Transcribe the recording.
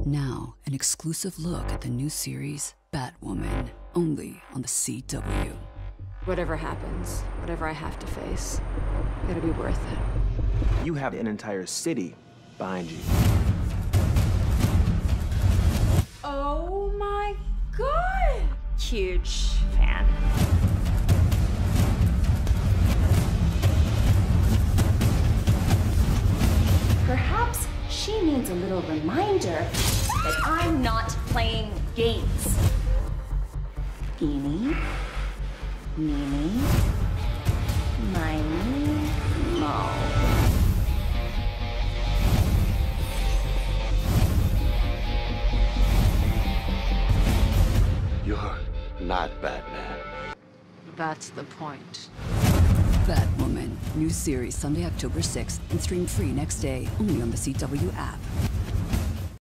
Now, an exclusive look at the new series, Batwoman, only on the CW. Whatever happens, whatever I have to face, it'll be worth it. You have an entire city behind you. Oh my God! Huge fan. Perhaps she needs a little reminder that I'm not playing games. Eeny, meeny, miny, mo. You're not Batman. That's the point. Batwoman, new series Sunday, October 6th, and stream free next day, only on the CW app.